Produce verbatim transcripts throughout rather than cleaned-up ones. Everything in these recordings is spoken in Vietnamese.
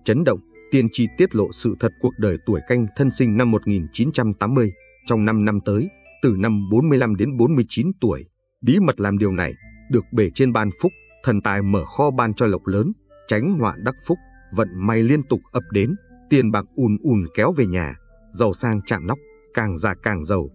chấn động, tiên tri tiết lộ sự thật cuộc đời tuổi Canh Thân sinh năm một nghìn chín trăm tám mươi, trong năm năm tới, từ năm bốn mươi lăm đến bốn mươi chín tuổi. Bí mật làm điều này, được bề trên ban phúc, thần tài mở kho ban cho lộc lớn, tránh họa đắc phúc, vận may liên tục ập đến, tiền bạc ùn ùn kéo về nhà, giàu sang chạm nóc, càng già càng giàu.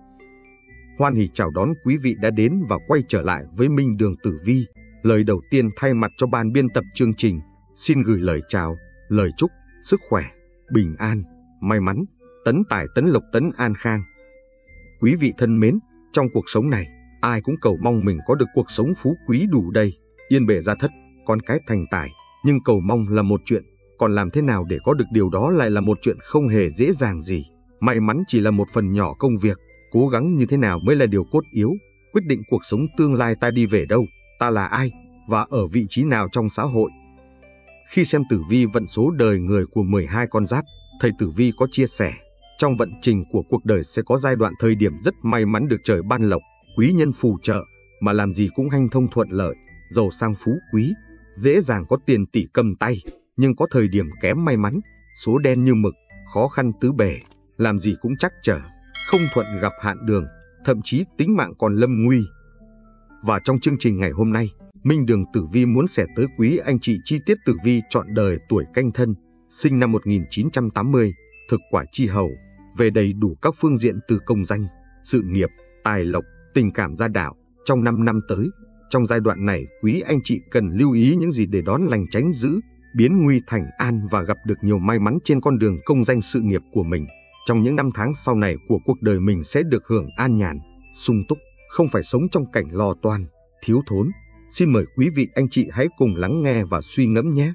Hoan hỉ chào đón quý vị đã đến và quay trở lại với Minh Đường Tử Vi. Lời đầu tiên thay mặt cho ban biên tập chương trình, xin gửi lời chào, lời chúc, sức khỏe, bình an, may mắn, tấn tài tấn lộc tấn an khang. Quý vị thân mến, trong cuộc sống này, ai cũng cầu mong mình có được cuộc sống phú quý đủ đầy, yên bề gia thất, con cái thành tài. Nhưng cầu mong là một chuyện, còn làm thế nào để có được điều đó lại là một chuyện không hề dễ dàng gì. May mắn chỉ là một phần nhỏ công việc, cố gắng như thế nào mới là điều cốt yếu, quyết định cuộc sống tương lai ta đi về đâu, ta là ai, và ở vị trí nào trong xã hội. Khi xem tử vi vận số đời người của mười hai con giáp, thầy tử vi có chia sẻ, trong vận trình của cuộc đời sẽ có giai đoạn thời điểm rất may mắn được trời ban lộc, quý nhân phù trợ, mà làm gì cũng hanh thông thuận lợi, giàu sang phú quý, dễ dàng có tiền tỷ cầm tay. Nhưng có thời điểm kém may mắn, số đen như mực, khó khăn tứ bề, làm gì cũng trắc trở, không thuận gặp hạn đường, thậm chí tính mạng còn lâm nguy. Và trong chương trình ngày hôm nay, Minh Đường Tử Vi muốn sẻ tới quý anh chị chi tiết tử vi trọn đời tuổi Canh Thân, sinh năm một nghìn chín trăm tám mươi, thực quả chi hầu, về đầy đủ các phương diện từ công danh, sự nghiệp, tài lộc, tình cảm gia đạo, trong năm năm tới. Trong giai đoạn này, quý anh chị cần lưu ý những gì để đón lành tránh dữ, biến nguy thành an và gặp được nhiều may mắn trên con đường công danh sự nghiệp của mình. Trong những năm tháng sau này của cuộc đời mình sẽ được hưởng an nhàn, sung túc, không phải sống trong cảnh lo toan, thiếu thốn. Xin mời quý vị anh chị hãy cùng lắng nghe và suy ngẫm nhé.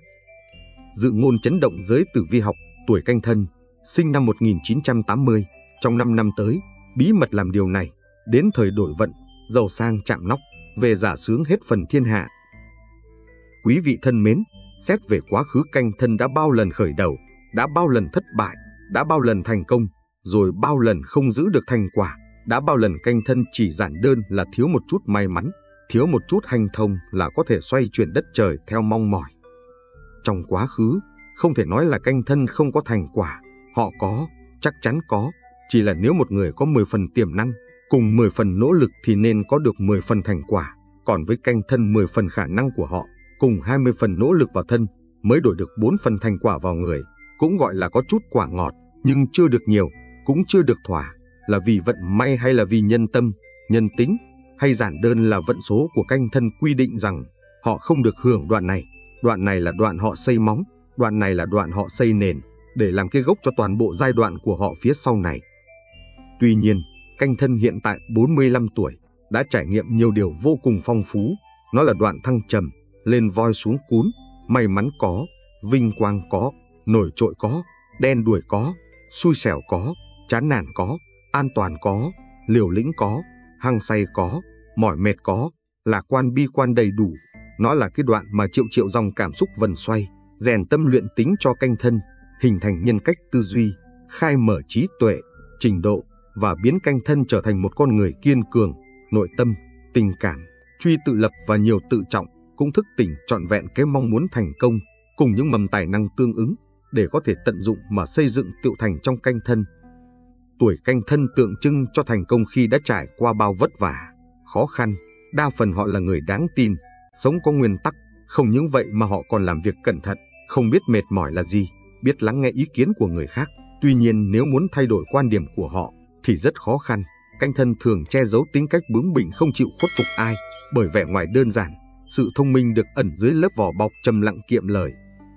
Dự ngôn chấn động giới tử vi học, tuổi Canh Thân, sinh năm một nghìn chín trăm tám mươi, trong năm năm tới, bí mật làm điều này, đến thời đổi vận, giàu sang chạm nóc, về giả sướng hết phần thiên hạ. Quý vị thân mến, xét về quá khứ Canh Thân đã bao lần khởi đầu, đã bao lần thất bại, đã bao lần thành công, rồi bao lần không giữ được thành quả, đã bao lần Canh Thân chỉ giản đơn là thiếu một chút may mắn, thiếu một chút hanh thông là có thể xoay chuyển đất trời theo mong mỏi. Trong quá khứ, không thể nói là Canh Thân không có thành quả, họ có, chắc chắn có, chỉ là nếu một người có mười phần tiềm năng, cùng mười phần nỗ lực thì nên có được mười phần thành quả, còn với Canh Thân mười phần khả năng của họ, cùng hai mươi phần nỗ lực vào thân, mới đổi được bốn phần thành quả vào người, cũng gọi là có chút quả ngọt, nhưng chưa được nhiều, cũng chưa được thỏa, là vì vận may hay là vì nhân tâm, nhân tính, hay giản đơn là vận số của Canh Thân quy định rằng họ không được hưởng đoạn này, đoạn này là đoạn họ xây móng, đoạn này là đoạn họ xây nền, để làm cái gốc cho toàn bộ giai đoạn của họ phía sau này. Tuy nhiên, Canh Thân hiện tại bốn mươi lăm tuổi, đã trải nghiệm nhiều điều vô cùng phong phú, nó là đoạn thăng trầm, lên voi xuống cún, may mắn có, vinh quang có, nổi trội có, đen đuổi có, xui xẻo có, chán nản có, an toàn có, liều lĩnh có, hăng say có, mỏi mệt có, lạc quan bi quan đầy đủ. Nó là cái đoạn mà triệu triệu dòng cảm xúc vần xoay, rèn tâm luyện tính cho Canh Thân, hình thành nhân cách tư duy, khai mở trí tuệ, trình độ, và biến Canh Thân trở thành một con người kiên cường, nội tâm, tình cảm, truy tự lập và nhiều tự trọng, cũng thức tỉnh trọn vẹn cái mong muốn thành công, cùng những mầm tài năng tương ứng, để có thể tận dụng mà xây dựng tựu thành trong Canh Thân. Tuổi Canh Thân tượng trưng cho thành công khi đã trải qua bao vất vả, khó khăn, đa phần họ là người đáng tin, sống có nguyên tắc, không những vậy mà họ còn làm việc cẩn thận, không biết mệt mỏi là gì, biết lắng nghe ý kiến của người khác. Tuy nhiên nếu muốn thay đổi quan điểm của họ thì rất khó khăn. Canh Thân thường che giấu tính cách bướng bỉnh không chịu khuất phục ai, bởi vẻ ngoài đơn giản, sự thông minh được ẩn dưới lớp vỏ bọc trầm lặng kiệm lời.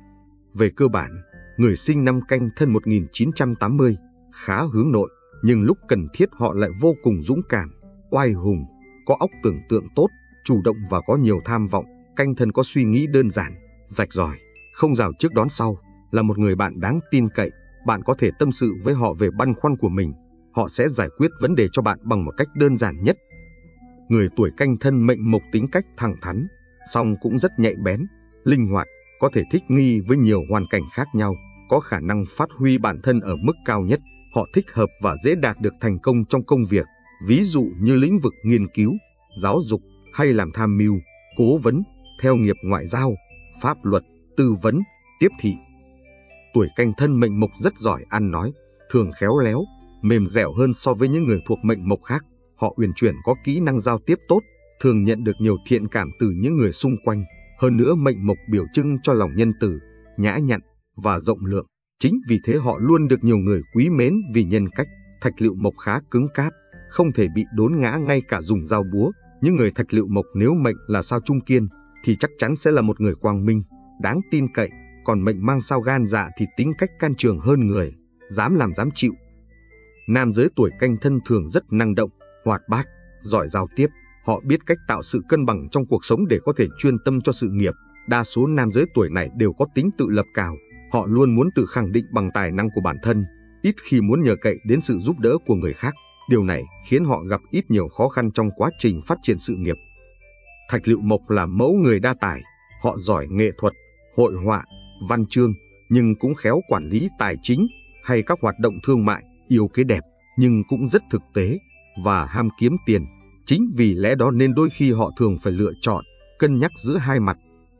Về cơ bản, người sinh năm Canh Thân một nghìn chín trăm tám mươi khá hướng nội, nhưng lúc cần thiết họ lại vô cùng dũng cảm, oai hùng, có óc tưởng tượng tốt, chủ động và có nhiều tham vọng. Canh Thân có suy nghĩ đơn giản, rạch ròi, không rào trước đón sau, là một người bạn đáng tin cậy. Bạn có thể tâm sự với họ về băn khoăn của mình, họ sẽ giải quyết vấn đề cho bạn bằng một cách đơn giản nhất. Người tuổi Canh Thân mệnh mộc tính cách thẳng thắn, song cũng rất nhạy bén, linh hoạt, có thể thích nghi với nhiều hoàn cảnh khác nhau, có khả năng phát huy bản thân ở mức cao nhất. Họ thích hợp và dễ đạt được thành công trong công việc, ví dụ như lĩnh vực nghiên cứu, giáo dục hay làm tham mưu, cố vấn, theo nghiệp ngoại giao, pháp luật, tư vấn, tiếp thị. tuổi Canh Thân mệnh Mộc rất giỏi ăn nói, thường khéo léo, mềm dẻo hơn so với những người thuộc mệnh Mộc khác. Họ uyển chuyển, có kỹ năng giao tiếp tốt, thường nhận được nhiều thiện cảm từ những người xung quanh. Hơn nữa, mệnh Mộc biểu trưng cho lòng nhân từ, nhã nhặn và rộng lượng. Chính vì thế họ luôn được nhiều người quý mến vì nhân cách. Thạch Lựu Mộc khá cứng cáp, không thể bị đốn ngã ngay cả dùng dao búa. Những người Thạch Lựu Mộc nếu mệnh là sao Trung Kiên thì chắc chắn sẽ là một người quang minh, đáng tin cậy. Còn mệnh mang sao Gan Dạ thì tính cách can trường hơn người, dám làm dám chịu. Nam giới tuổi Canh Thân thường rất năng động, hoạt bát, giỏi giao tiếp. Họ biết cách tạo sự cân bằng trong cuộc sống để có thể chuyên tâm cho sự nghiệp. Đa số nam giới tuổi này đều có tính tự lập cao. Họ luôn muốn tự khẳng định bằng tài năng của bản thân, ít khi muốn nhờ cậy đến sự giúp đỡ của người khác. Điều này khiến họ gặp ít nhiều khó khăn trong quá trình phát triển sự nghiệp. Thạch Lựu Mộc là mẫu người đa tài. Họ giỏi nghệ thuật, hội họa, văn chương, nhưng cũng khéo quản lý tài chính hay các hoạt động thương mại, yêu cái đẹp, nhưng cũng rất thực tế và ham kiếm tiền. Chính vì lẽ đó nên đôi khi họ thường phải lựa chọn, cân nhắc giữa hai mặt.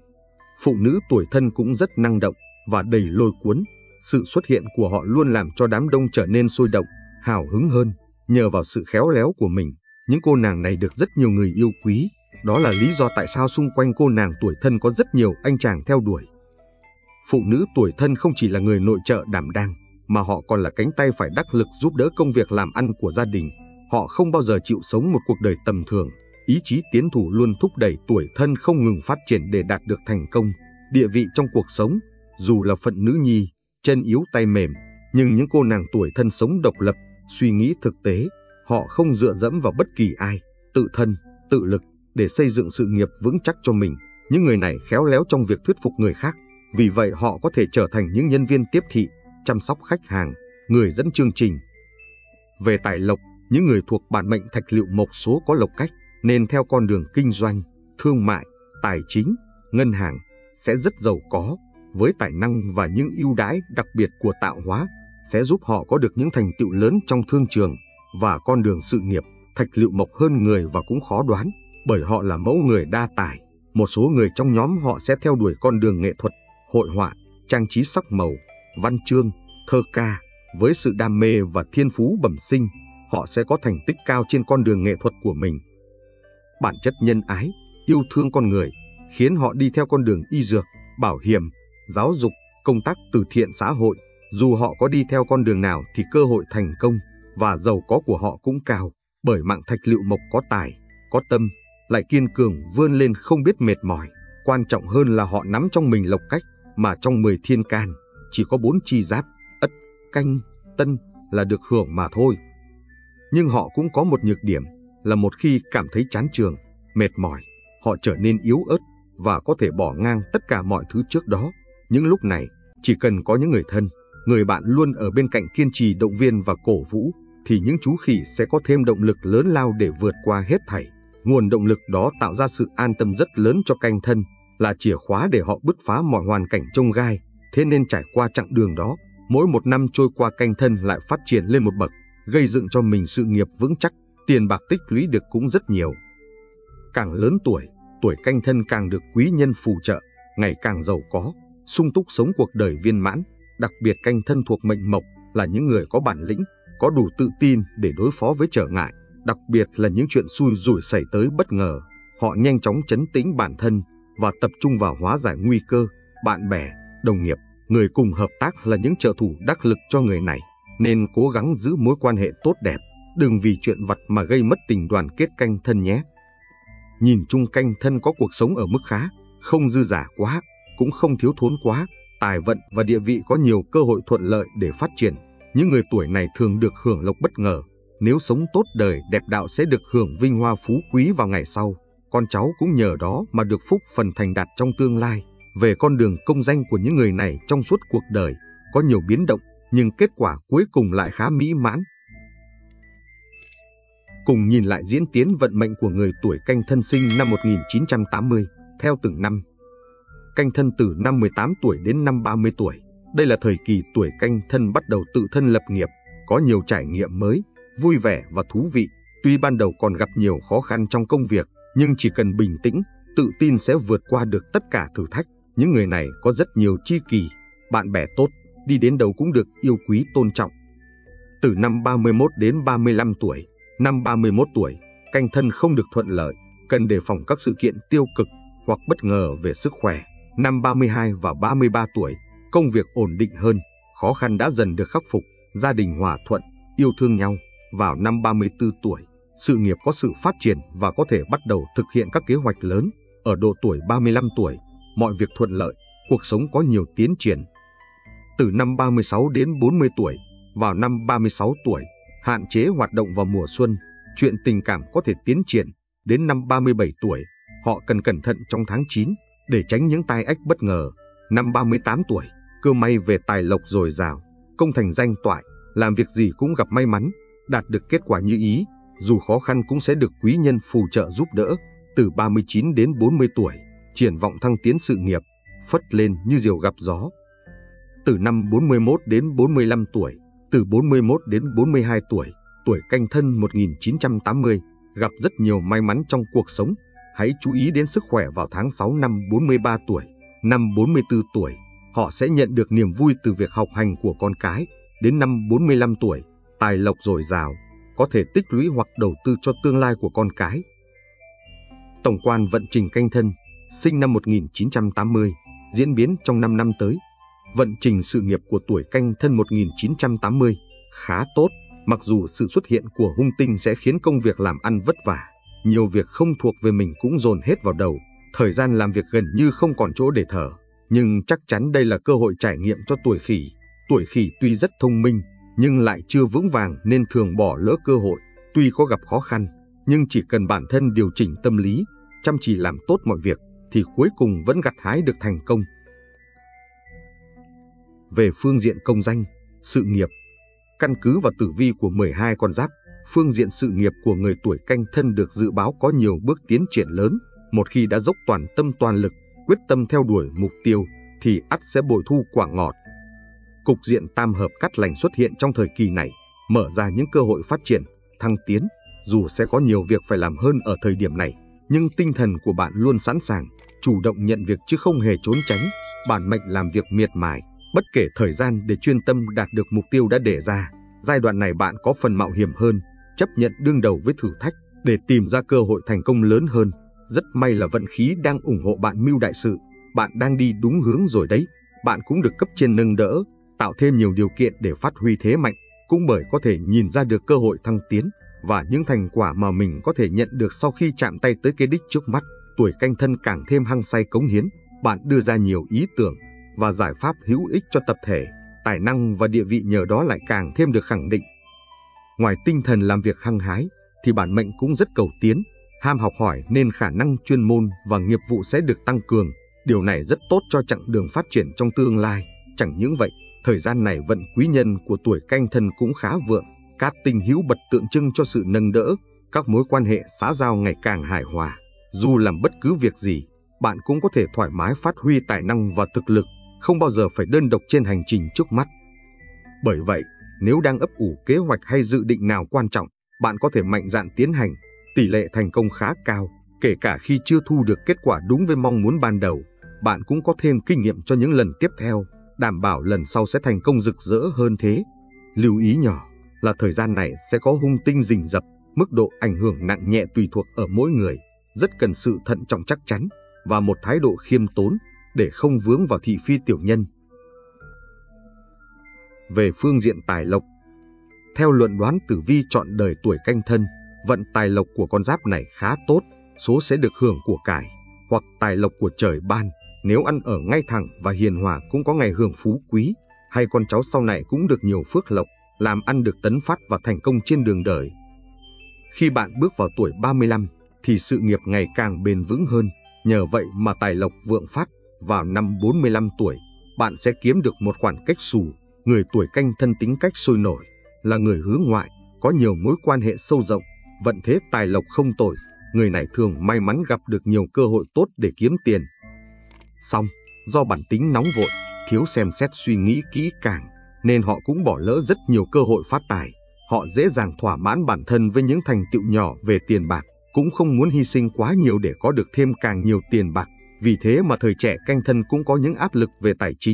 Phụ nữ tuổi Thân cũng rất năng động và đầy lôi cuốn. Sự xuất hiện của họ luôn làm cho đám đông trở nên sôi động, hào hứng hơn. Nhờ vào sự khéo léo của mình, những cô nàng này được rất nhiều người yêu quý. Đó là lý do tại sao xung quanh cô nàng tuổi Thân có rất nhiều anh chàng theo đuổi. Phụ nữ tuổi Thân không chỉ là người nội trợ đảm đang, mà họ còn là cánh tay phải đắc lực giúp đỡ công việc làm ăn của gia đình. Họ không bao giờ chịu sống một cuộc đời tầm thường. Ý chí tiến thủ luôn thúc đẩy tuổi Thân không ngừng phát triển để đạt được thành công, địa vị trong cuộc sống. Dù là phận nữ nhi, chân yếu tay mềm, nhưng những cô nàng tuổi Thân sống độc lập, suy nghĩ thực tế. Họ không dựa dẫm vào bất kỳ ai, tự thân, tự lực để xây dựng sự nghiệp vững chắc cho mình. Những người này khéo léo trong việc thuyết phục người khác. Vì vậy họ có thể trở thành những nhân viên tiếp thị, chăm sóc khách hàng, người dẫn chương trình. Về tài lộc, những người thuộc bản mệnh Thạch Lựu Mộc số có lộc cách nên theo con đường kinh doanh, thương mại, tài chính, ngân hàng sẽ rất giàu có. Với tài năng và những ưu đãi đặc biệt của tạo hóa sẽ giúp họ có được những thành tựu lớn trong thương trường và con đường sự nghiệp. Thạch Lựu Mộc hơn người và cũng khó đoán, bởi họ là mẫu người đa tài. Một số người trong nhóm họ sẽ theo đuổi con đường nghệ thuật, hội họa, trang trí sắc màu, văn chương, thơ ca. Với sự đam mê và thiên phú bẩm sinh, họ sẽ có thành tích cao trên con đường nghệ thuật của mình. Bản chất nhân ái, yêu thương con người khiến họ đi theo con đường y dược, bảo hiểm, giáo dục, công tác từ thiện xã hội. Dù họ có đi theo con đường nào thì cơ hội thành công và giàu có của họ cũng cao, bởi mạng Thạch Lựu Mộc có tài, có tâm, lại kiên cường vươn lên không biết mệt mỏi. Quan trọng hơn là họ nắm trong mình lộc cách mà trong mười thiên can chỉ có bốn chi Giáp, Ất, Canh, Tân là được hưởng mà thôi. Nhưng họ cũng có một nhược điểm là một khi cảm thấy chán chường, mệt mỏi, họ trở nên yếu ớt và có thể bỏ ngang tất cả mọi thứ trước đó. Những lúc này, chỉ cần có những người thân, người bạn luôn ở bên cạnh kiên trì động viên và cổ vũ, thì những chú khỉ sẽ có thêm động lực lớn lao để vượt qua hết thảy. Nguồn động lực đó tạo ra sự an tâm rất lớn cho Canh Thân, là chìa khóa để họ bứt phá mọi hoàn cảnh chông gai. Thế nên trải qua chặng đường đó, mỗi một năm trôi qua Canh Thân lại phát triển lên một bậc, gây dựng cho mình sự nghiệp vững chắc, tiền bạc tích lũy được cũng rất nhiều. Càng lớn tuổi, tuổi Canh Thân càng được quý nhân phù trợ, ngày càng giàu có, sung túc sống cuộc đời viên mãn. Đặc biệt Canh Thân thuộc mệnh Mộc là những người có bản lĩnh, có đủ tự tin để đối phó với trở ngại, đặc biệt là những chuyện xui rủi xảy tới bất ngờ. Họ nhanh chóng trấn tĩnh bản thân và tập trung vào hóa giải nguy cơ. Bạn bè, đồng nghiệp, người cùng hợp tác là những trợ thủ đắc lực cho người này, nên cố gắng giữ mối quan hệ tốt đẹp, đừng vì chuyện vặt mà gây mất tình đoàn kết Canh Thân nhé. Nhìn chung Canh Thân có cuộc sống ở mức khá, không dư dả quá, cũng không thiếu thốn quá, tài vận và địa vị có nhiều cơ hội thuận lợi để phát triển. Những người tuổi này thường được hưởng lộc bất ngờ, nếu sống tốt đời đẹp đạo sẽ được hưởng vinh hoa phú quý vào ngày sau. Con cháu cũng nhờ đó mà được phúc phần thành đạt trong tương lai. Về con đường công danh của những người này trong suốt cuộc đời, có nhiều biến động, nhưng kết quả cuối cùng lại khá mỹ mãn. Cùng nhìn lại diễn tiến vận mệnh của người tuổi Canh Thân sinh năm một nghìn chín trăm tám mươi, theo từng năm. Canh Thân từ năm mười tám tuổi đến năm ba mươi tuổi. Đây là thời kỳ tuổi Canh Thân bắt đầu tự thân lập nghiệp, có nhiều trải nghiệm mới, vui vẻ và thú vị. Tuy ban đầu còn gặp nhiều khó khăn trong công việc, nhưng chỉ cần bình tĩnh, tự tin sẽ vượt qua được tất cả thử thách. Những người này có rất nhiều tri kỷ, bạn bè tốt, đi đến đâu cũng được yêu quý tôn trọng. Từ năm ba mươi mốt đến ba mươi lăm tuổi, năm ba mươi mốt tuổi, canh thân không được thuận lợi, cần đề phòng các sự kiện tiêu cực hoặc bất ngờ về sức khỏe. Năm ba mươi hai và ba mươi ba tuổi, công việc ổn định hơn, khó khăn đã dần được khắc phục, gia đình hòa thuận, yêu thương nhau. Vào năm ba mươi tư tuổi, sự nghiệp có sự phát triển và có thể bắt đầu thực hiện các kế hoạch lớn. Ở độ tuổi ba mươi lăm tuổi, mọi việc thuận lợi, cuộc sống có nhiều tiến triển. Từ năm ba mươi sáu đến bốn mươi tuổi, vào năm ba mươi sáu tuổi, hạn chế hoạt động vào mùa xuân, chuyện tình cảm có thể tiến triển. Đến năm ba mươi bảy tuổi, họ cần cẩn thận trong tháng chín để tránh những tai ách bất ngờ. Năm ba mươi tám tuổi, cơ may về tài lộc dồi dào, công thành danh toại, làm việc gì cũng gặp may mắn, đạt được kết quả như ý, dù khó khăn cũng sẽ được quý nhân phù trợ giúp đỡ. Từ ba mươi chín đến bốn mươi tuổi, triển vọng thăng tiến sự nghiệp, phất lên như diều gặp gió. Từ năm bốn mươi mốt đến bốn mươi lăm tuổi, từ bốn mươi mốt đến bốn mươi hai tuổi, tuổi Canh Thân một nghìn chín trăm tám mươi, gặp rất nhiều may mắn trong cuộc sống. Hãy chú ý đến sức khỏe vào tháng sáu năm bốn mươi ba tuổi. Năm bốn mươi tư tuổi, họ sẽ nhận được niềm vui từ việc học hành của con cái. Đến năm bốn mươi lăm tuổi, tài lộc dồi dào, có thể tích lũy hoặc đầu tư cho tương lai của con cái. Tổng quan vận trình Canh Thân, sinh năm một nghìn chín trăm tám mươi, diễn biến trong năm năm tới. Vận trình sự nghiệp của tuổi Canh Thân một nghìn chín trăm tám mươi khá tốt, mặc dù sự xuất hiện của hung tinh sẽ khiến công việc làm ăn vất vả, nhiều việc không thuộc về mình cũng dồn hết vào đầu, thời gian làm việc gần như không còn chỗ để thở. Nhưng chắc chắn đây là cơ hội trải nghiệm cho tuổi Khỉ. Tuổi Khỉ tuy rất thông minh, nhưng lại chưa vững vàng nên thường bỏ lỡ cơ hội. Tuy có gặp khó khăn, nhưng chỉ cần bản thân điều chỉnh tâm lý, chăm chỉ làm tốt mọi việc, thì cuối cùng vẫn gặt hái được thành công. Về phương diện công danh, sự nghiệp, căn cứ vào tử vi của mười hai con giáp, phương diện sự nghiệp của người tuổi Canh Thân được dự báo có nhiều bước tiến triển lớn. Một khi đã dốc toàn tâm toàn lực, quyết tâm theo đuổi mục tiêu, thì ắt sẽ bội thu quả ngọt. Cục diện tam hợp cát lành xuất hiện trong thời kỳ này, mở ra những cơ hội phát triển, thăng tiến. Dù sẽ có nhiều việc phải làm hơn ở thời điểm này, nhưng tinh thần của bạn luôn sẵn sàng, chủ động nhận việc chứ không hề trốn tránh. Bản mệnh làm việc miệt mài, bất kể thời gian để chuyên tâm đạt được mục tiêu đã đề ra. Giai đoạn này bạn có phần mạo hiểm hơn, chấp nhận đương đầu với thử thách để tìm ra cơ hội thành công lớn hơn. Rất may là vận khí đang ủng hộ bạn mưu đại sự, bạn đang đi đúng hướng rồi đấy. Bạn cũng được cấp trên nâng đỡ, tạo thêm nhiều điều kiện để phát huy thế mạnh, cũng bởi có thể nhìn ra được cơ hội thăng tiến và những thành quả mà mình có thể nhận được sau khi chạm tay tới cái đích trước mắt. Tuổi Canh Thân càng thêm hăng say cống hiến, bạn đưa ra nhiều ý tưởng và giải pháp hữu ích cho tập thể, tài năng và địa vị nhờ đó lại càng thêm được khẳng định. Ngoài tinh thần làm việc hăng hái, thì bản mệnh cũng rất cầu tiến, ham học hỏi nên khả năng chuyên môn và nghiệp vụ sẽ được tăng cường. Điều này rất tốt cho chặng đường phát triển trong tương lai. Chẳng những vậy, thời gian này vận quý nhân của tuổi Canh Thân cũng khá vượng, cát tinh hữu bật tượng trưng cho sự nâng đỡ, các mối quan hệ xã giao ngày càng hài hòa. Dù làm bất cứ việc gì, bạn cũng có thể thoải mái phát huy tài năng và thực lực, không bao giờ phải đơn độc trên hành trình trước mắt. Bởi vậy, nếu đang ấp ủ kế hoạch hay dự định nào quan trọng, bạn có thể mạnh dạn tiến hành, tỷ lệ thành công khá cao. Kể cả khi chưa thu được kết quả đúng với mong muốn ban đầu, bạn cũng có thêm kinh nghiệm cho những lần tiếp theo, đảm bảo lần sau sẽ thành công rực rỡ hơn thế. Lưu ý nhỏ là thời gian này sẽ có hung tinh rình rập, mức độ ảnh hưởng nặng nhẹ tùy thuộc ở mỗi người, rất cần sự thận trọng chắc chắn và một thái độ khiêm tốn để không vướng vào thị phi tiểu nhân. Về phương diện tài lộc, theo luận đoán tử vi trọn đời tuổi Canh Thân, vận tài lộc của con giáp này khá tốt, số sẽ được hưởng của cải hoặc tài lộc của trời ban. Nếu ăn ở ngay thẳng và hiền hòa cũng có ngày hưởng phú quý, hay con cháu sau này cũng được nhiều phước lộc, làm ăn được tấn phát và thành công trên đường đời. Khi bạn bước vào tuổi ba mươi lăm thì sự nghiệp ngày càng bền vững hơn, nhờ vậy mà tài lộc vượng phát. Vào năm bốn mươi lăm tuổi, bạn sẽ kiếm được một khoản cách xù. Người tuổi Canh Thân tính cách sôi nổi, là người hướng ngoại, có nhiều mối quan hệ sâu rộng, vận thế tài lộc không tồi. Người này thường may mắn gặp được nhiều cơ hội tốt để kiếm tiền. Song, do bản tính nóng vội, thiếu xem xét suy nghĩ kỹ càng, nên họ cũng bỏ lỡ rất nhiều cơ hội phát tài. Họ dễ dàng thỏa mãn bản thân với những thành tựu nhỏ về tiền bạc, cũng không muốn hy sinh quá nhiều để có được thêm càng nhiều tiền bạc. Vì thế mà thời trẻ Canh Thân cũng có những áp lực về tài chính.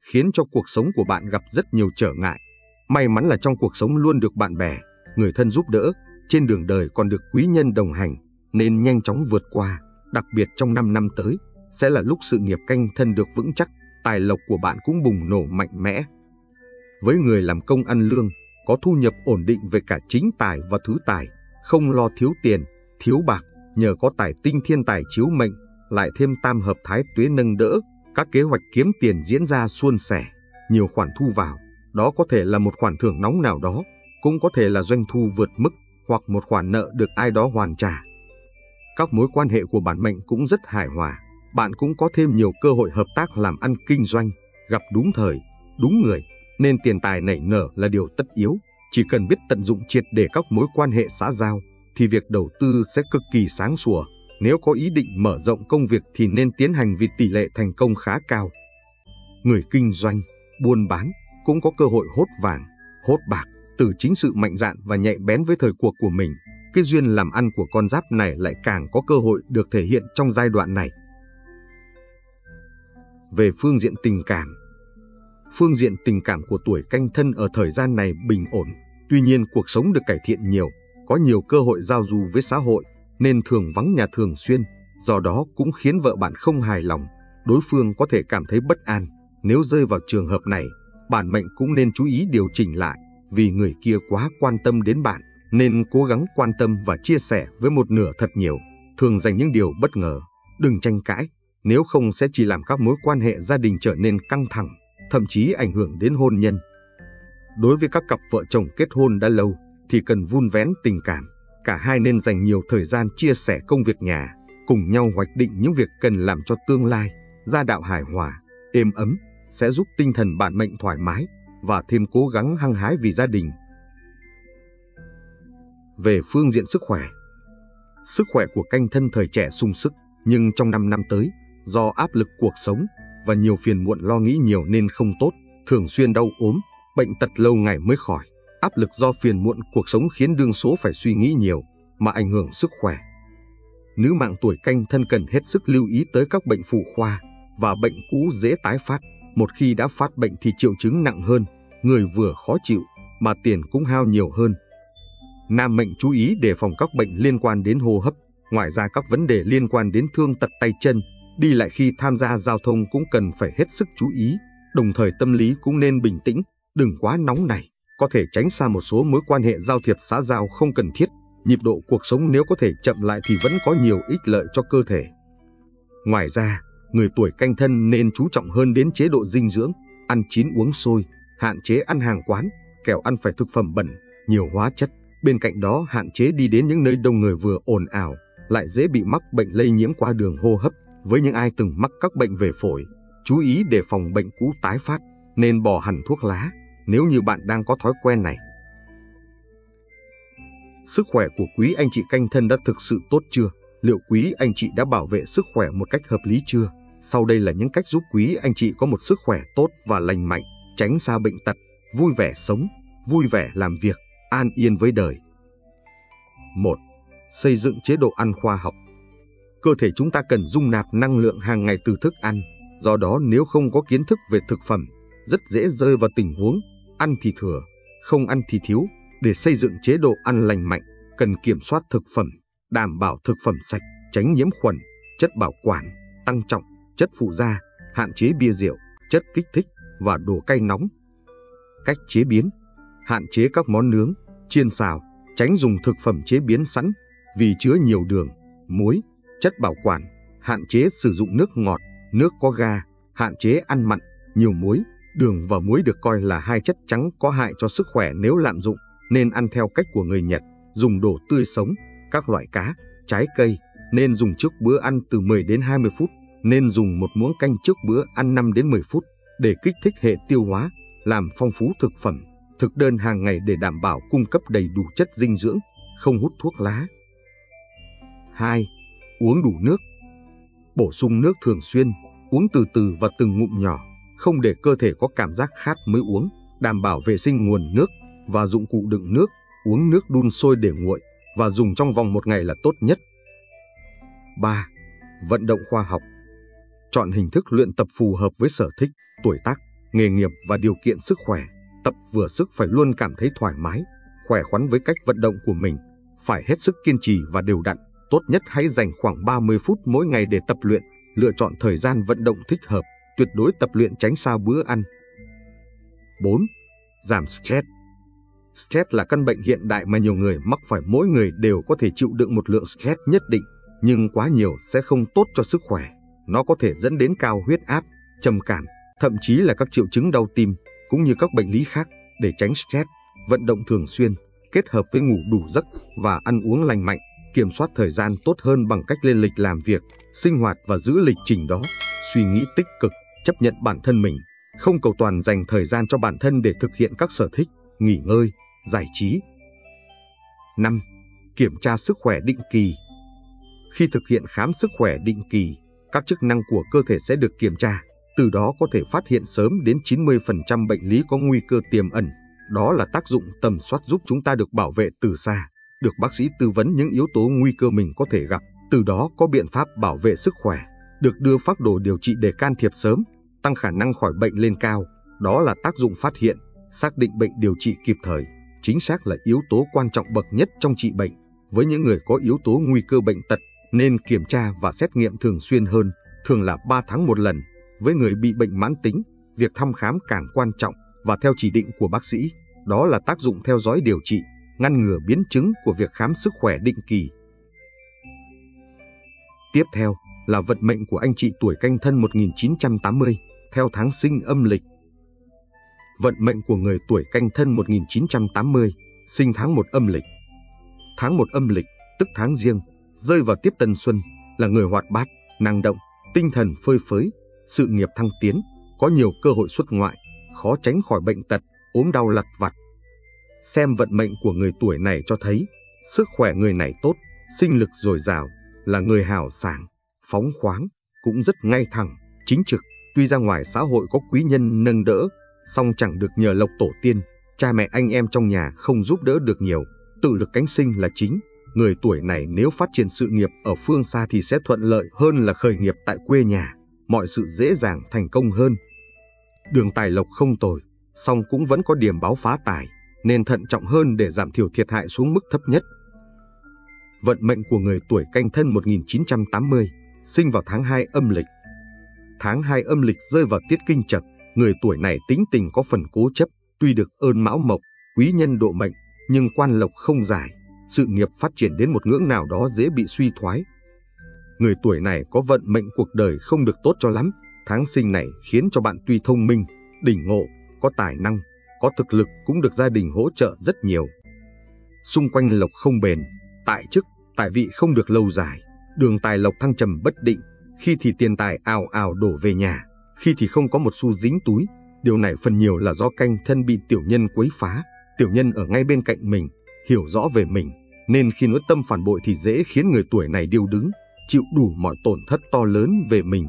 khiến cho cuộc sống của bạn gặp rất nhiều trở ngại. May mắn là trong cuộc sống luôn được bạn bè, người thân giúp đỡ, trên đường đời còn được quý nhân đồng hành, nên nhanh chóng vượt qua. Đặc biệt trong năm năm tới, sẽ là lúc sự nghiệp canh thân được vững chắc, tài lộc của bạn cũng bùng nổ mạnh mẽ. Với người làm công ăn lương, có thu nhập ổn định về cả chính tài và thứ tài, không lo thiếu tiền, thiếu bạc, nhờ có tài tinh thiên tài chiếu mệnh, lại thêm tam hợp thái tuế nâng đỡ, các kế hoạch kiếm tiền diễn ra suôn sẻ, nhiều khoản thu vào. Đó có thể là một khoản thưởng nóng nào đó, cũng có thể là doanh thu vượt mức, hoặc một khoản nợ được ai đó hoàn trả. Các mối quan hệ của bản mệnh cũng rất hài hòa, bạn cũng có thêm nhiều cơ hội hợp tác làm ăn kinh doanh, gặp đúng thời, đúng người, nên tiền tài nảy nở là điều tất yếu. Chỉ cần biết tận dụng triệt để các mối quan hệ xã giao, thì việc đầu tư sẽ cực kỳ sáng sủa. Nếu có ý định mở rộng công việc thì nên tiến hành vì tỷ lệ thành công khá cao. Người kinh doanh, buôn bán cũng có cơ hội hốt vàng, hốt bạc, từ chính sự mạnh dạn và nhạy bén với thời cuộc của mình. Cái duyên làm ăn của con giáp này lại càng có cơ hội được thể hiện trong giai đoạn này. Về phương diện tình cảm, phương diện tình cảm của tuổi Canh Thân ở thời gian này bình ổn, tuy nhiên cuộc sống được cải thiện nhiều, có nhiều cơ hội giao du với xã hội, nên thường vắng nhà thường xuyên, do đó cũng khiến vợ bạn không hài lòng, đối phương có thể cảm thấy bất an. Nếu rơi vào trường hợp này, bản mệnh cũng nên chú ý điều chỉnh lại, vì người kia quá quan tâm đến bạn, nên cố gắng quan tâm và chia sẻ với một nửa thật nhiều, thường dành những điều bất ngờ, đừng tranh cãi, nếu không sẽ chỉ làm các mối quan hệ gia đình trở nên căng thẳng, thậm chí ảnh hưởng đến hôn nhân. Đối với các cặp vợ chồng kết hôn đã lâu, thì cần vun vén tình cảm, cả hai nên dành nhiều thời gian chia sẻ công việc nhà, cùng nhau hoạch định những việc cần làm cho tương lai, gia đạo hài hòa, êm ấm, sẽ giúp tinh thần bản mệnh thoải mái và thêm cố gắng hăng hái vì gia đình. Về phương diện sức khỏe, sức khỏe của Canh Thân thời trẻ sung sức, nhưng trong năm năm tới, do áp lực cuộc sống và nhiều phiền muộn lo nghĩ nhiều nên không tốt, thường xuyên đau ốm, bệnh tật lâu ngày mới khỏi. Áp lực do phiền muộn cuộc sống khiến đương số phải suy nghĩ nhiều, mà ảnh hưởng sức khỏe. Nữ mạng tuổi Canh Thân cần hết sức lưu ý tới các bệnh phụ khoa và bệnh cũ dễ tái phát. Một khi đã phát bệnh thì triệu chứng nặng hơn, người vừa khó chịu, mà tiền cũng hao nhiều hơn. Nam mệnh chú ý đề phòng các bệnh liên quan đến hô hấp, ngoài ra các vấn đề liên quan đến thương tật tay chân, đi lại khi tham gia giao thông cũng cần phải hết sức chú ý, đồng thời tâm lý cũng nên bình tĩnh, đừng quá nóng nảy, có thể tránh xa một số mối quan hệ giao thiệp xã giao không cần thiết. Nhịp độ cuộc sống nếu có thể chậm lại thì vẫn có nhiều ích lợi cho cơ thể. Ngoài ra, người tuổi Canh Thân nên chú trọng hơn đến chế độ dinh dưỡng, ăn chín uống sôi, hạn chế ăn hàng quán, kẻo ăn phải thực phẩm bẩn, nhiều hóa chất. Bên cạnh đó hạn chế đi đến những nơi đông người vừa ồn ào, lại dễ bị mắc bệnh lây nhiễm qua đường hô hấp. Với những ai từng mắc các bệnh về phổi, chú ý đề phòng bệnh cũ tái phát, nên bỏ hẳn thuốc lá nếu như bạn đang có thói quen này. Sức khỏe của quý anh chị Canh Thân đã thực sự tốt chưa? Liệu quý anh chị đã bảo vệ sức khỏe một cách hợp lý chưa? Sau đây là những cách giúp quý anh chị có một sức khỏe tốt và lành mạnh, tránh xa bệnh tật, vui vẻ sống, vui vẻ làm việc, an yên với đời. một. Xây dựng chế độ ăn khoa học. Cơ thể chúng ta cần dung nạp năng lượng hàng ngày từ thức ăn, do đó nếu không có kiến thức về thực phẩm, rất dễ rơi vào tình huống ăn thì thừa, không ăn thì thiếu. Để xây dựng chế độ ăn lành mạnh, cần kiểm soát thực phẩm, đảm bảo thực phẩm sạch, tránh nhiễm khuẩn, chất bảo quản, tăng trọng, chất phụ gia, hạn chế bia rượu, chất kích thích và đồ cay nóng. Cách chế biến: hạn chế các món nướng, chiên xào, tránh dùng thực phẩm chế biến sẵn vì chứa nhiều đường, muối, chất bảo quản. Hạn chế sử dụng nước ngọt, nước có ga, hạn chế ăn mặn, nhiều muối. Đường và muối được coi là hai chất trắng có hại cho sức khỏe nếu lạm dụng, nên ăn theo cách của người Nhật, dùng đồ tươi sống, các loại cá, trái cây, nên dùng trước bữa ăn từ mười đến hai mươi phút, nên dùng một muỗng canh trước bữa ăn năm đến mười phút, để kích thích hệ tiêu hóa, làm phong phú thực phẩm, thực đơn hàng ngày để đảm bảo cung cấp đầy đủ chất dinh dưỡng, không hút thuốc lá. hai. Uống đủ nước. Bổ sung nước thường xuyên, uống từ từ và từng ngụm nhỏ, không để cơ thể có cảm giác khát mới uống, đảm bảo vệ sinh nguồn nước và dụng cụ đựng nước, uống nước đun sôi để nguội và dùng trong vòng một ngày là tốt nhất. ba. Vận động khoa học. Chọn hình thức luyện tập phù hợp với sở thích, tuổi tác, nghề nghiệp và điều kiện sức khỏe. Tập vừa sức phải luôn cảm thấy thoải mái, khỏe khoắn với cách vận động của mình. Phải hết sức kiên trì và đều đặn. Tốt nhất hãy dành khoảng ba mươi phút mỗi ngày để tập luyện. Lựa chọn thời gian vận động thích hợp. Tuyệt đối tập luyện tránh xa bữa ăn. bốn. Giảm stress. Stress là căn bệnh hiện đại mà nhiều người mắc phải. Mỗi người đều có thể chịu đựng một lượng stress nhất định, nhưng quá nhiều sẽ không tốt cho sức khỏe. Nó có thể dẫn đến cao huyết áp, trầm cảm, thậm chí là các triệu chứng đau tim, cũng như các bệnh lý khác. Để tránh stress, vận động thường xuyên, kết hợp với ngủ đủ giấc và ăn uống lành mạnh, kiểm soát thời gian tốt hơn bằng cách lên lịch làm việc, sinh hoạt và giữ lịch trình đó. Suy nghĩ tích cực, chấp nhận bản thân mình, không cầu toàn dành thời gian cho bản thân để thực hiện các sở thích, nghỉ ngơi, giải trí. năm. Kiểm tra sức khỏe định kỳ. Khi thực hiện khám sức khỏe định kỳ, các chức năng của cơ thể sẽ được kiểm tra, từ đó có thể phát hiện sớm đến chín mươi phần trăm bệnh lý có nguy cơ tiềm ẩn. Đó là tác dụng tầm soát giúp chúng ta được bảo vệ từ xa, được bác sĩ tư vấn những yếu tố nguy cơ mình có thể gặp, từ đó có biện pháp bảo vệ sức khỏe, được đưa phác đồ điều trị để can thiệp sớm, tăng khả năng khỏi bệnh lên cao. Đó là tác dụng phát hiện, xác định bệnh, điều trị kịp thời. Chính xác là yếu tố quan trọng bậc nhất trong trị bệnh. Với những người có yếu tố nguy cơ bệnh tật, nên kiểm tra và xét nghiệm thường xuyên hơn, thường là ba tháng một lần. Với người bị bệnh mãn tính, việc thăm khám càng quan trọng và theo chỉ định của bác sĩ. Đó là tác dụng theo dõi điều trị, ngăn ngừa biến chứng của việc khám sức khỏe định kỳ. Tiếp theo là vận mệnh của anh chị tuổi Canh Thân một nghìn chín trăm tám mươi, theo tháng sinh âm lịch. Vận mệnh của người tuổi Canh Thân một nghìn chín trăm tám mươi, sinh tháng một âm lịch. Tháng một âm lịch, tức tháng Giêng, rơi vào tiếp Tân Xuân, là người hoạt bát, năng động, tinh thần phơi phới, sự nghiệp thăng tiến, có nhiều cơ hội xuất ngoại, khó tránh khỏi bệnh tật, ốm đau lặt vặt. Xem vận mệnh của người tuổi này cho thấy, sức khỏe người này tốt, sinh lực dồi dào, là người hào sảng, phóng khoáng, cũng rất ngay thẳng, chính trực. Tuy ra ngoài xã hội có quý nhân nâng đỡ, song chẳng được nhờ lộc tổ tiên, cha mẹ anh em trong nhà không giúp đỡ được nhiều, tự lực cánh sinh là chính. Người tuổi này nếu phát triển sự nghiệp ở phương xa thì sẽ thuận lợi hơn là khởi nghiệp tại quê nhà, mọi sự dễ dàng thành công hơn. Đường tài lộc không tồi, song cũng vẫn có điểm báo phá tài, nên thận trọng hơn để giảm thiểu thiệt hại xuống mức thấp nhất. Vận mệnh của người tuổi Canh Thân một nghìn chín trăm tám mươi, sinh vào tháng hai âm lịch. Tháng hai âm lịch rơi vào tiết Kinh Chập, người tuổi này tính tình có phần cố chấp, tuy được ơn mão mộc, quý nhân độ mệnh, nhưng quan lộc không giải, sự nghiệp phát triển đến một ngưỡng nào đó dễ bị suy thoái. Người tuổi này có vận mệnh cuộc đời không được tốt cho lắm. Tháng sinh này khiến cho bạn tuy thông minh, đỉnh ngộ, có tài năng, có thực lực, cũng được gia đình hỗ trợ rất nhiều. Xung quanh lộc không bền, tại chức, tại vị không được lâu dài, đường tài lộc thăng trầm bất định, khi thì tiền tài ào ào đổ về nhà, khi thì không có một xu dính túi. Điều này phần nhiều là do Canh Thân bị tiểu nhân quấy phá. Tiểu nhân ở ngay bên cạnh mình, hiểu rõ về mình, nên khi nỗi tâm phản bội thì dễ khiến người tuổi này điêu đứng, chịu đủ mọi tổn thất to lớn về mình.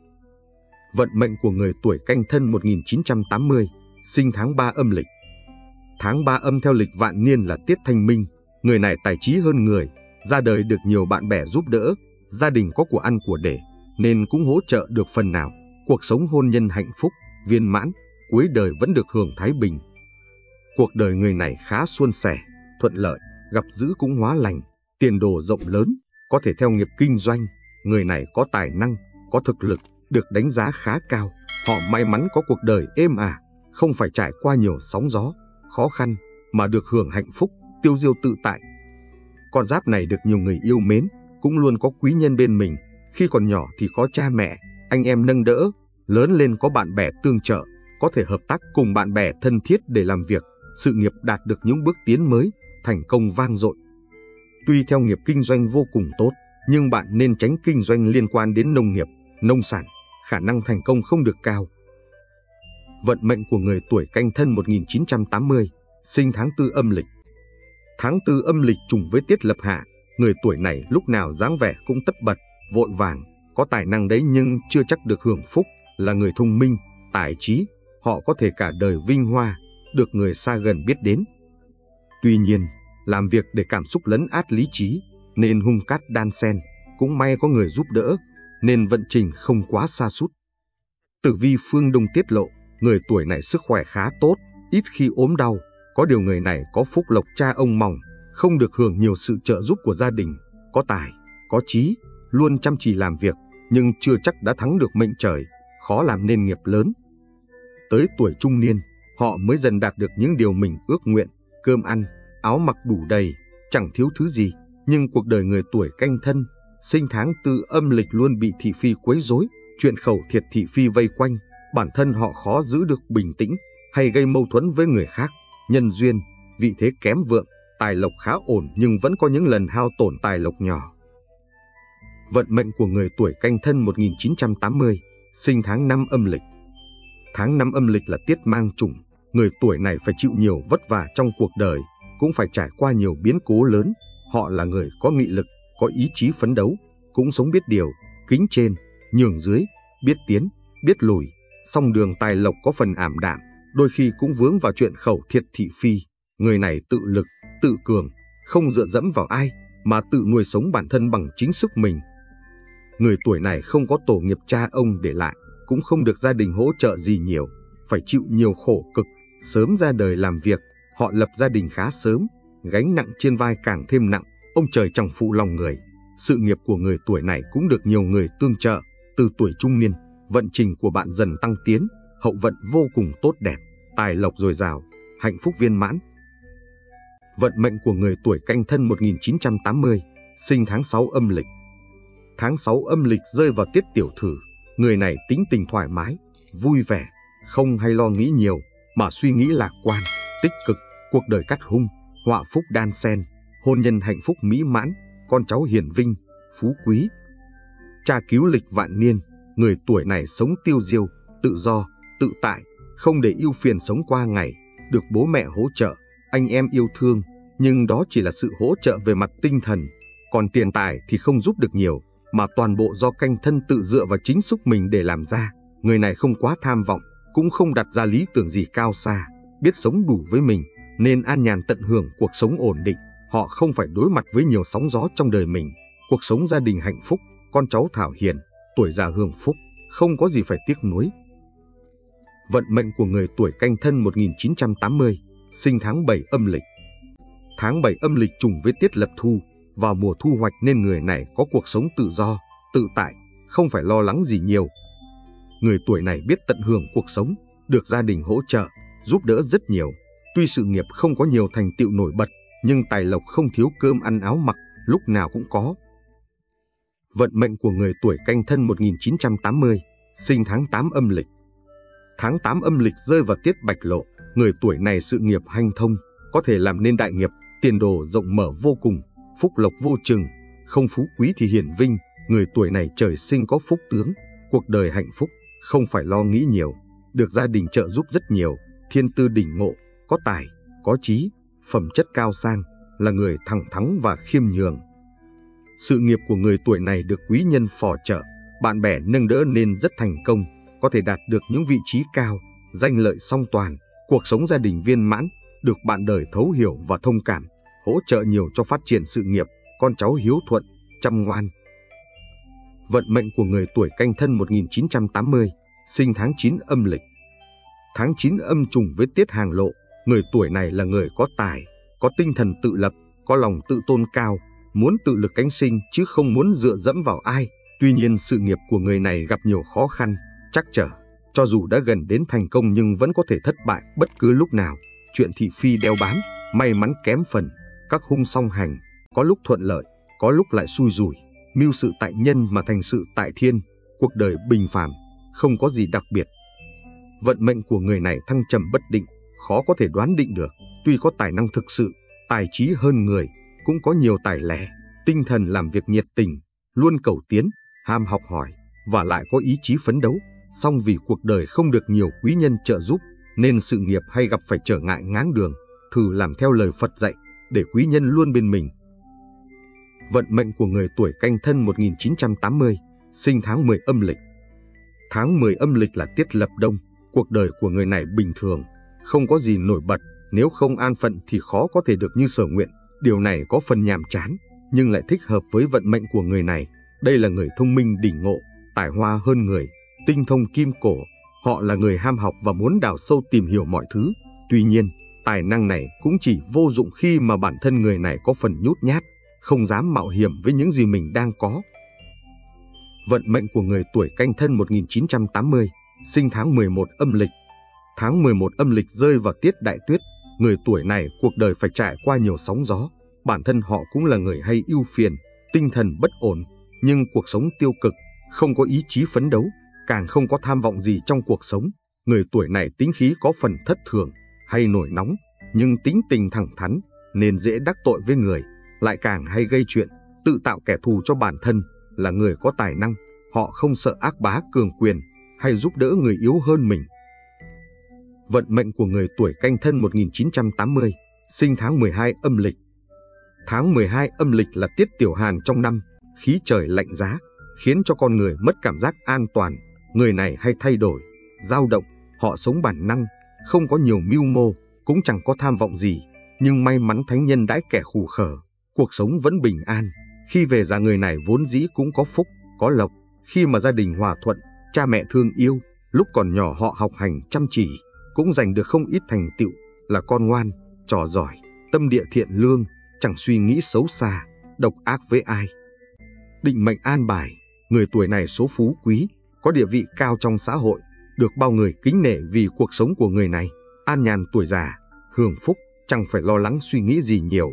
Vận mệnh của người tuổi Canh Thân một nghìn chín trăm tám mươi, sinh tháng ba âm lịch. Tháng ba âm theo lịch vạn niên là tiết thanh minh, người này tài trí hơn người, ra đời được nhiều bạn bè giúp đỡ, gia đình có của ăn của để, nên cũng hỗ trợ được phần nào. Cuộc sống hôn nhân hạnh phúc, viên mãn, cuối đời vẫn được hưởng thái bình. Cuộc đời người này khá suôn sẻ, thuận lợi, gặp dữ cũng hóa lành, tiền đồ rộng lớn, có thể theo nghiệp kinh doanh. Người này có tài năng, có thực lực, được đánh giá khá cao. Họ may mắn có cuộc đời êm ả, không phải trải qua nhiều sóng gió, khó khăn, mà được hưởng hạnh phúc, tiêu diêu tự tại. Con giáp này được nhiều người yêu mến, cũng luôn có quý nhân bên mình. Khi còn nhỏ thì có cha mẹ, anh em nâng đỡ, lớn lên có bạn bè tương trợ, có thể hợp tác cùng bạn bè thân thiết để làm việc, sự nghiệp đạt được những bước tiến mới, thành công vang dội. Tuy theo nghiệp kinh doanh vô cùng tốt, nhưng bạn nên tránh kinh doanh liên quan đến nông nghiệp, nông sản, khả năng thành công không được cao. Vận mệnh của người tuổi Canh Thân một nghìn chín trăm tám mươi, sinh tháng tư âm lịch. Tháng tư âm lịch trùng với tiết lập hạ, người tuổi này lúc nào dáng vẻ cũng tất bật, vội vàng, có tài năng đấy nhưng chưa chắc được hưởng phúc, là người thông minh, tài trí, họ có thể cả đời vinh hoa, được người xa gần biết đến. Tuy nhiên, làm việc để cảm xúc lấn át lý trí, nên hung cát đan xen, cũng may có người giúp đỡ, nên vận trình không quá sa sút. Tử vi phương Đông tiết lộ, Người tuổi này sức khỏe khá tốt, ít khi ốm đau. Có điều người này có phúc lộc cha ông mỏng, không được hưởng nhiều sự trợ giúp của gia đình. Có tài, có trí, luôn chăm chỉ làm việc, nhưng chưa chắc đã thắng được mệnh trời, khó làm nên nghiệp lớn. Tới tuổi trung niên, họ mới dần đạt được những điều mình ước nguyện, cơm ăn, áo mặc đủ đầy, chẳng thiếu thứ gì. Nhưng cuộc đời người tuổi Canh Thân, sinh tháng Tư âm lịch luôn bị thị phi quấy rối, chuyện khẩu thiệt thị phi vây quanh, bản thân họ khó giữ được bình tĩnh hay gây mâu thuẫn với người khác. Nhân duyên, vị thế kém vượng, tài lộc khá ổn nhưng vẫn có những lần hao tổn tài lộc nhỏ. Vận mệnh của người tuổi Canh Thân một nghìn chín trăm tám mươi, sinh tháng Năm âm lịch. Tháng Năm âm lịch là tiết mang trùng, người tuổi này phải chịu nhiều vất vả trong cuộc đời, cũng phải trải qua nhiều biến cố lớn. Họ là người có nghị lực, có ý chí phấn đấu, cũng sống biết điều, kính trên, nhường dưới, biết tiến, biết lùi. Song đường tài lộc có phần ảm đạm, đôi khi cũng vướng vào chuyện khẩu thiệt thị phi. Người này tự lực, tự cường, không dựa dẫm vào ai, mà tự nuôi sống bản thân bằng chính sức mình. Người tuổi này không có tổ nghiệp cha ông để lại, cũng không được gia đình hỗ trợ gì nhiều, phải chịu nhiều khổ cực, sớm ra đời làm việc. Họ lập gia đình khá sớm, gánh nặng trên vai càng thêm nặng, ông trời chẳng phụ lòng người. Sự nghiệp của người tuổi này cũng được nhiều người tương trợ. Từ tuổi trung niên, vận trình của bạn dần tăng tiến, hậu vận vô cùng tốt đẹp, tài lộc dồi dào, hạnh phúc viên mãn. Vận mệnh của người tuổi Canh Thân một nghìn chín trăm tám mươi, sinh tháng Sáu âm lịch. Tháng Sáu âm lịch rơi vào tiết Tiểu Thử, người này tính tình thoải mái, vui vẻ, không hay lo nghĩ nhiều, mà suy nghĩ lạc quan, tích cực, cuộc đời cát hung, họa phúc đan xen, hôn nhân hạnh phúc mỹ mãn, con cháu hiển vinh, phú quý. Tra cứu lịch vạn niên, người tuổi này sống tiêu diêu, tự do, tự tại, không để ưu phiền sống qua ngày, được bố mẹ hỗ trợ, anh em yêu thương, nhưng đó chỉ là sự hỗ trợ về mặt tinh thần, còn tiền tài thì không giúp được nhiều, mà toàn bộ do Canh Thân tự dựa vào chính sức mình để làm ra. Người này không quá tham vọng, cũng không đặt ra lý tưởng gì cao xa, biết sống đủ với mình, nên an nhàn tận hưởng cuộc sống ổn định. Họ không phải đối mặt với nhiều sóng gió trong đời mình, cuộc sống gia đình hạnh phúc, con cháu thảo hiền, tuổi già hưởng phúc, không có gì phải tiếc nuối. Vận mệnh của người tuổi Canh Thân một nghìn chín trăm tám mươi, sinh tháng Bảy âm lịch. Tháng Bảy âm lịch trùng với tiết Lập Thu, vào mùa thu hoạch nên người này có cuộc sống tự do, tự tại, không phải lo lắng gì nhiều. Người tuổi này biết tận hưởng cuộc sống, được gia đình hỗ trợ, giúp đỡ rất nhiều. Tuy sự nghiệp không có nhiều thành tựu nổi bật, nhưng tài lộc không thiếu cơm ăn áo mặc, lúc nào cũng có. Vận mệnh của người tuổi Canh Thân một nghìn chín trăm tám mươi, sinh tháng Tám âm lịch. Tháng Tám âm lịch rơi vào tiết Bạch Lộ, người tuổi này sự nghiệp hanh thông, có thể làm nên đại nghiệp, tiền đồ rộng mở vô cùng, phúc lộc vô chừng, không phú quý thì hiển vinh. Người tuổi này trời sinh có phúc tướng, cuộc đời hạnh phúc, không phải lo nghĩ nhiều, được gia đình trợ giúp rất nhiều, thiên tư đỉnh ngộ, có tài, có trí, phẩm chất cao sang, là người thẳng thắn và khiêm nhường. Sự nghiệp của người tuổi này được quý nhân phò trợ, bạn bè nâng đỡ nên rất thành công, có thể đạt được những vị trí cao, danh lợi song toàn, cuộc sống gia đình viên mãn, được bạn đời thấu hiểu và thông cảm, hỗ trợ nhiều cho phát triển sự nghiệp, con cháu hiếu thuận, chăm ngoan. Vận mệnh của người tuổi Canh Thân một nghìn chín trăm tám mươi, sinh tháng Chín âm lịch. Tháng Chín âm trùng với tiết Hàng Lộ, người tuổi này là người có tài, có tinh thần tự lập, có lòng tự tôn cao, muốn tự lực cánh sinh chứ không muốn dựa dẫm vào ai. Tuy nhiên sự nghiệp của người này gặp nhiều khó khăn, trắc trở, cho dù đã gần đến thành công nhưng vẫn có thể thất bại bất cứ lúc nào. Chuyện thị phi đeo bám, may mắn kém phần, các hung song hành, có lúc thuận lợi, có lúc lại xui rủi, mưu sự tại nhân mà thành sự tại thiên, cuộc đời bình phàm, không có gì đặc biệt. Vận mệnh của người này thăng trầm bất định, khó có thể đoán định được. Tuy có tài năng thực sự, tài trí hơn người, cũng có nhiều tài lẻ, tinh thần làm việc nhiệt tình, luôn cầu tiến, ham học hỏi, và lại có ý chí phấn đấu. Song vì cuộc đời không được nhiều quý nhân trợ giúp, nên sự nghiệp hay gặp phải trở ngại ngáng đường. Thử làm theo lời Phật dạy, để quý nhân luôn bên mình. Vận mệnh của người tuổi Canh Thân một nghìn chín trăm tám mươi, sinh tháng Mười âm lịch. Tháng Mười âm lịch là tiết Lập Đông, cuộc đời của người này bình thường, không có gì nổi bật, nếu không an phận thì khó có thể được như sở nguyện. Điều này có phần nhàm chán, nhưng lại thích hợp với vận mệnh của người này. Đây là người thông minh đỉnh ngộ, tài hoa hơn người, tinh thông kim cổ, Họ là người ham học và muốn đào sâu tìm hiểu mọi thứ. Tuy nhiên, tài năng này cũng chỉ vô dụng khi mà bản thân người này có phần nhút nhát, không dám mạo hiểm với những gì mình đang có. Vận mệnh của người tuổi Canh Thân một nghìn chín trăm tám mươi, sinh tháng mười một âm lịch. Tháng mười một âm lịch rơi vào tiết đại tuyết, người tuổi này cuộc đời phải trải qua nhiều sóng gió. Bản thân họ cũng là người hay ưu phiền, tinh thần bất ổn, nhưng cuộc sống tiêu cực, không có ý chí phấn đấu, càng không có tham vọng gì trong cuộc sống. Người tuổi này tính khí có phần thất thường, hay nổi nóng, nhưng tính tình thẳng thắn, nên dễ đắc tội với người, lại càng hay gây chuyện, tự tạo kẻ thù cho bản thân. Là người có tài năng, họ không sợ ác bá cường quyền, hay giúp đỡ người yếu hơn mình. Vận mệnh của người tuổi Canh Thân một nghìn chín trăm tám mươi, sinh tháng mười hai âm lịch. Tháng mười hai âm lịch là tiết tiểu hàn trong năm, khí trời lạnh giá, khiến cho con người mất cảm giác an toàn. Người này hay thay đổi, dao động, họ sống bản năng, không có nhiều mưu mô, cũng chẳng có tham vọng gì, nhưng may mắn thánh nhân đãi kẻ khù khở, cuộc sống vẫn bình an. Khi về già người này vốn dĩ cũng có phúc, có lộc, khi mà gia đình hòa thuận, cha mẹ thương yêu, lúc còn nhỏ họ học hành chăm chỉ, cũng giành được không ít thành tựu, là con ngoan, trò giỏi, tâm địa thiện lương, chẳng suy nghĩ xấu xa, độc ác với ai. Định mệnh an bài, người tuổi này số phú quý, có địa vị cao trong xã hội, được bao người kính nể vì cuộc sống của người này, an nhàn tuổi già, hưởng phúc, chẳng phải lo lắng suy nghĩ gì nhiều.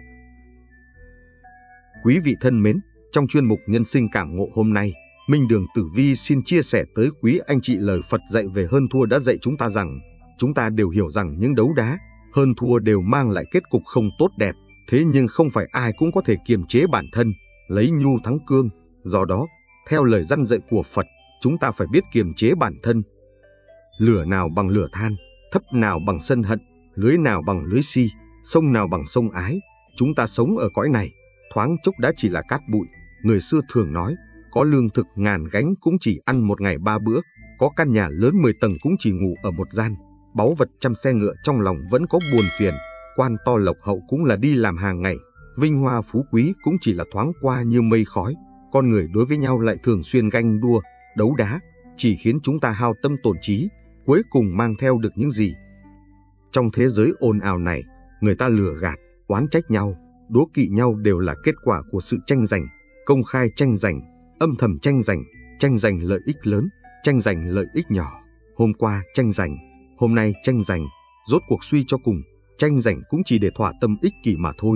Quý vị thân mến, trong chuyên mục Nhân sinh cảm ngộ hôm nay, Minh Đường Tử Vi xin chia sẻ tới quý anh chị lời Phật dạy về hơn thua đã dạy chúng ta rằng, chúng ta đều hiểu rằng những đấu đá, hơn thua đều mang lại kết cục không tốt đẹp, thế nhưng không phải ai cũng có thể kiềm chế bản thân, lấy nhu thắng cương. Do đó, theo lời răn dạy của Phật, chúng ta phải biết kiềm chế bản thân. Lửa nào bằng lửa than, thấp nào bằng sân hận, lưới nào bằng lưới si, sông nào bằng sông ái. Chúng ta sống ở cõi này, thoáng chốc đã chỉ là cát bụi. Người xưa thường nói, có lương thực ngàn gánh cũng chỉ ăn một ngày ba bữa, có căn nhà lớn mười tầng cũng chỉ ngủ ở một gian, báu vật trăm xe ngựa trong lòng vẫn có buồn phiền, quan to lộc hậu cũng là đi làm hàng ngày, vinh hoa phú quý cũng chỉ là thoáng qua như mây khói. Con người đối với nhau lại thường xuyên ganh đua, đấu đá, chỉ khiến chúng ta hao tâm tổn trí, cuối cùng mang theo được những gì? Trong thế giới ồn ào này, người ta lừa gạt, oán trách nhau, đố kỵ nhau đều là kết quả của sự tranh giành, công khai tranh giành, âm thầm tranh giành, tranh giành lợi ích lớn, tranh giành lợi ích nhỏ. Hôm qua tranh giành, hôm nay tranh giành, rốt cuộc suy cho cùng, tranh giành cũng chỉ để thỏa tâm ích kỷ mà thôi.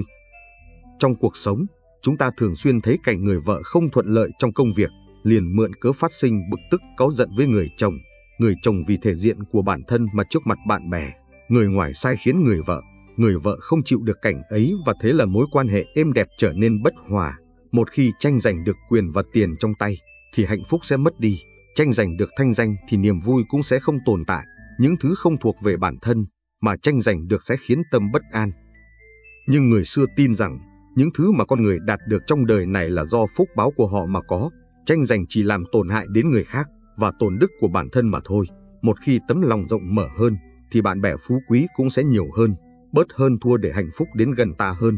Trong cuộc sống, chúng ta thường xuyên thấy cảnh người vợ không thuận lợi trong công việc, liền mượn cớ phát sinh bực tức cáu giận với người chồng. Người chồng vì thể diện của bản thân mà trước mặt bạn bè, người ngoài sai khiến người vợ. Người vợ không chịu được cảnh ấy và thế là mối quan hệ êm đẹp trở nên bất hòa. Một khi tranh giành được quyền và tiền trong tay, thì hạnh phúc sẽ mất đi. Tranh giành được thanh danh thì niềm vui cũng sẽ không tồn tại. Những thứ không thuộc về bản thân mà tranh giành được sẽ khiến tâm bất an. Nhưng người xưa tin rằng, những thứ mà con người đạt được trong đời này là do phúc báo của họ mà có. Tranh giành chỉ làm tổn hại đến người khác và tổn đức của bản thân mà thôi. Một khi tấm lòng rộng mở hơn, thì bạn bè phú quý cũng sẽ nhiều hơn, bớt hơn thua để hạnh phúc đến gần ta hơn.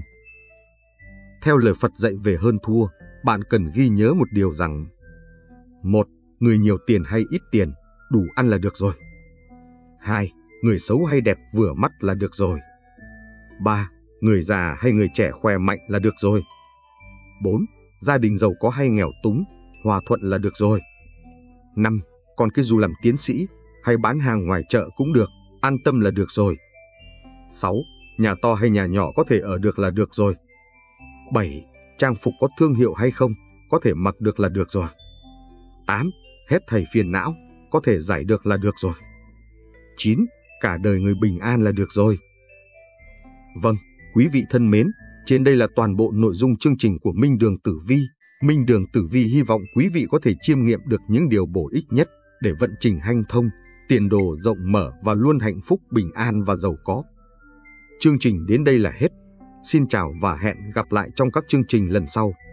Theo lời Phật dạy về hơn thua, bạn cần ghi nhớ một điều rằng: một. Người nhiều tiền hay ít tiền, đủ ăn là được rồi. Hai. Người xấu hay đẹp vừa mắt là được rồi. Ba. Người già hay người trẻ khỏe mạnh là được rồi. Bốn. Gia đình giàu có hay nghèo túng, hòa thuận là được rồi. Năm. Còn cái dù làm tiến sĩ hay bán hàng ngoài chợ cũng được, an tâm là được rồi. Sáu. Nhà to hay nhà nhỏ có thể ở được là được rồi. Bảy. Trang phục có thương hiệu hay không, có thể mặc được là được rồi. Tám. Hết thảy phiền não, có thể giải được là được rồi. Chín. Cả đời người bình an là được rồi. Vâng, quý vị thân mến, trên đây là toàn bộ nội dung chương trình của Minh Đường Tử Vi. Minh Đường Tử Vi hy vọng quý vị có thể chiêm nghiệm được những điều bổ ích nhất để vận trình hanh thông, tiền đồ rộng mở và luôn hạnh phúc, bình an và giàu có. Chương trình đến đây là hết. Xin chào và hẹn gặp lại trong các chương trình lần sau.